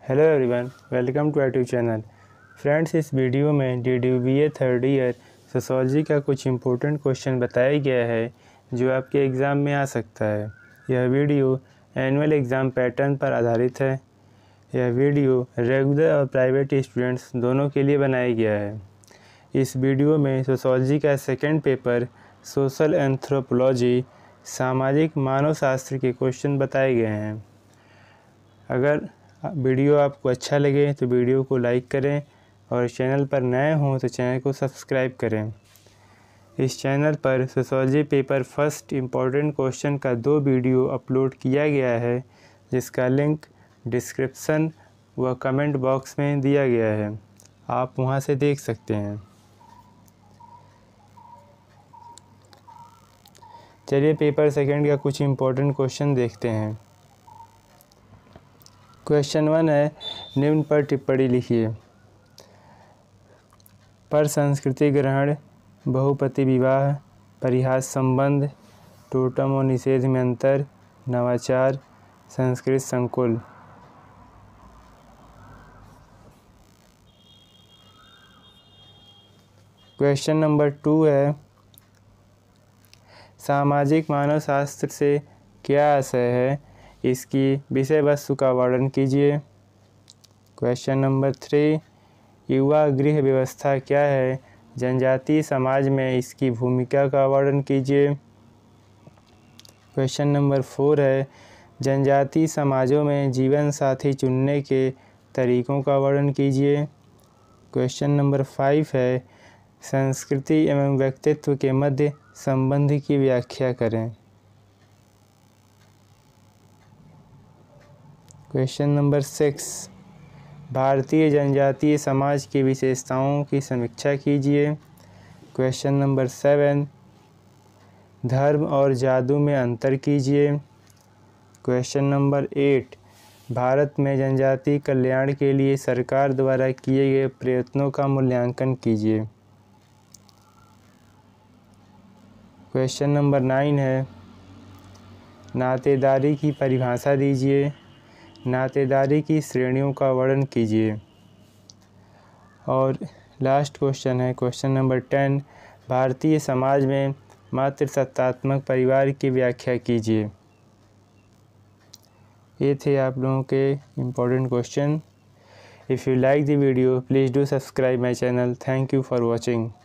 Hello everyone, welcome to YouTube channel. Friends, इस video में DDBA third year sociology का कुछ इम्पोर्टेंट क्वेश्चन बताया गया है जो आपके एग्ज़ाम में आ सकता है। यह वीडियो एनुअल एग्ज़ाम पैटर्न पर आधारित है। यह वीडियो रेगुलर और प्राइवेट स्टूडेंट्स दोनों के लिए बनाया गया है। इस वीडियो में सोशोलॉजी का सेकेंड पेपर सोशल एंथ्रोपोलॉजी सामाजिक मानव शास्त्र के क्वेश्चन बताए गए हैं। अगर वीडियो आपको अच्छा लगे तो वीडियो को लाइक करें और चैनल पर नए हों तो चैनल को सब्सक्राइब करें। इस चैनल पर sociology paper first important question का 2 वीडियो अपलोड किया गया है, जिसका लिंक डिस्क्रिप्शन व कमेंट बॉक्स में दिया गया है। आप वहां से देख सकते हैं। चलिए पेपर सेकंड का कुछ इम्पोर्टेंट क्वेश्चन देखते हैं। क्वेश्चन 1 है, निम्न पर टिप्पणी लिखिए। पर संस्कृति ग्रहण, बहुपति विवाह, परिहास संबंध, टोटम और निषेध में अंतर, नवाचार, संस्कृत संकुल। क्वेश्चन नंबर 2 है, सामाजिक मानव शास्त्र से क्या आशय है, इसकी विषय वस्तु का वर्णन कीजिए। क्वेश्चन नंबर 3, युवा गृह व्यवस्था क्या है, जनजातीय समाज में इसकी भूमिका का वर्णन कीजिए। क्वेश्चन नंबर 4 है, जनजातीय समाजों में जीवन साथी चुनने के तरीकों का वर्णन कीजिए। क्वेश्चन नंबर 5 है, संस्कृति एवं व्यक्तित्व के मध्य संबंध की व्याख्या करें। क्वेश्चन नंबर 6, भारतीय जनजातीय समाज की विशेषताओं की समीक्षा कीजिए। क्वेश्चन नंबर 7, धर्म और जादू में अंतर कीजिए। क्वेश्चन नंबर 8, भारत में जनजातीय कल्याण के लिए सरकार द्वारा किए गए प्रयत्नों का मूल्यांकन कीजिए। क्वेश्चन नंबर 9 है, नातेदारी की परिभाषा दीजिए। नातेदारी की श्रेणियों का वर्णन कीजिए। और लास्ट क्वेश्चन है, क्वेश्चन नंबर 10, भारतीय समाज में मातृसत्तात्मक परिवार की व्याख्या कीजिए। ये थे आप लोगों के important question. If you like the video, please do subscribe my channel. Thank you for watching.